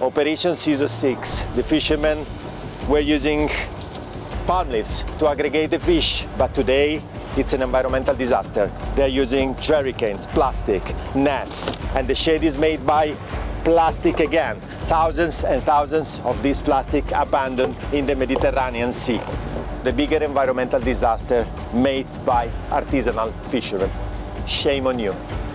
Operation Season 6. The fishermen were using palm leaves to aggregate the fish, but today it's an environmental disaster. They're using jerry cans, plastic, nets, and the shade is made by plastic again. Thousands and thousands of this plastic abandoned in the Mediterranean Sea. The bigger environmental disaster made by artisanal fishermen. Shame on you.